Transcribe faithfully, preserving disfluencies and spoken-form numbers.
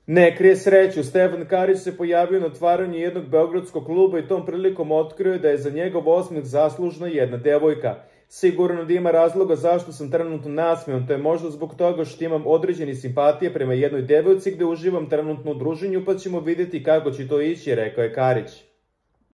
Ne krije sreću, Stefan Karić se pojavio na otvaranju jednog beogradskog kluba i tom prilikom otkrio da je za njegov osmeh zaslužna jedna devojka. Sigurno da ima razloga zašto sam trenutno nasmejan, to je možda zbog toga što imam određeni simpatije prema jednoj devojci gde uživam trenutno u druženju, pa ćemo vidjeti kako će to ići, rekao je Karić.